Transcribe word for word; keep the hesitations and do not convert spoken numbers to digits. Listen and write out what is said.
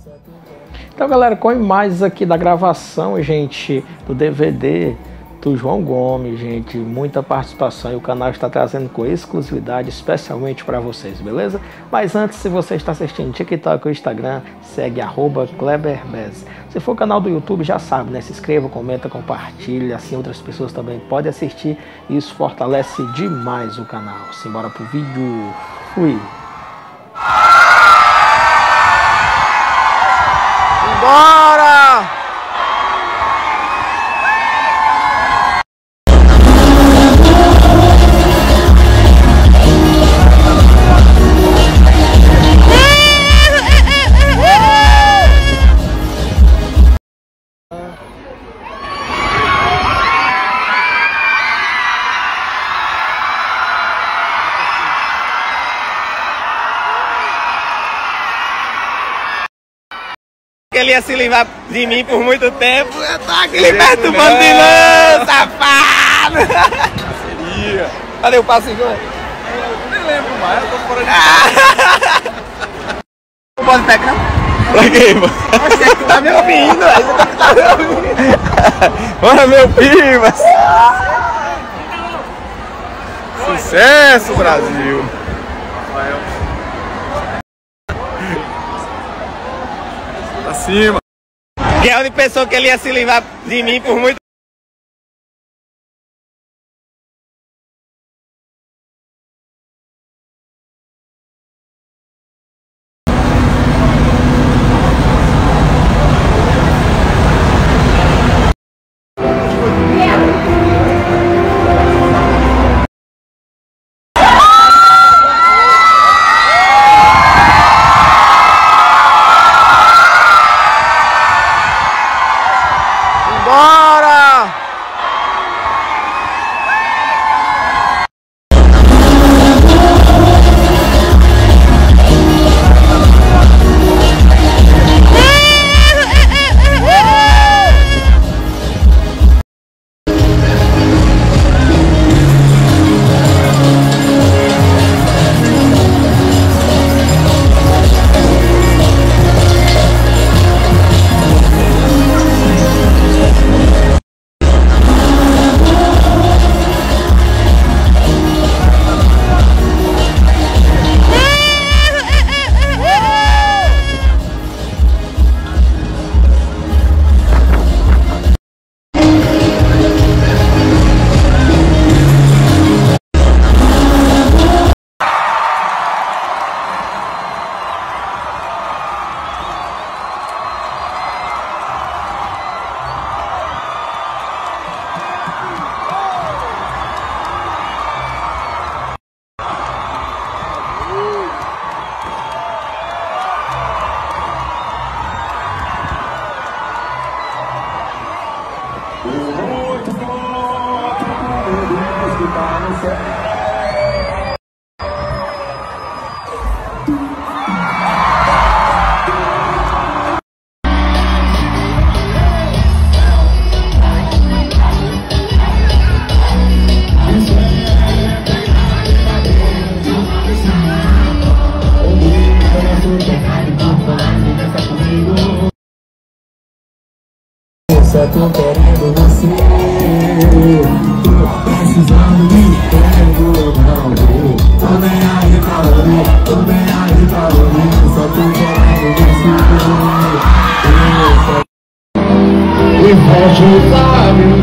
Então, galera, com imagens aqui da gravação, gente, do D V D do João Gomes, gente, muita participação, e o canal está trazendo com exclusividade especialmente para vocês, beleza? Mas antes, se você está assistindo TikTok ou Instagram, segue arroba KleberBez. Se for canal do YouTube, já sabe, né? Se inscreva, comenta, compartilha, assim outras pessoas também podem assistir, e isso fortalece demais o canal. Simbora pro vídeo. Fui! Bora! Ele ia se livrar de mim por muito tempo. Eu tô aqui lhe perturbando de novo, safado! Seria. Cadê o passo igual? Eu nem lembro mais, eu tô fora de casa. Não pode pegar, não? Pra quê, mano? Você que tá me ouvindo, aí você que tá me ouvindo. Bora, meu Pivas! Sucesso, Brasil! Pra cima! Guilherme pensou que ele ia se livrar de mim por muito eu tô querendo você, tô precisando de tempo, não vou. Tô bem aí pra ouvir, tô bem aí pra ouvir, só tô querendo você. E fecha o sabe.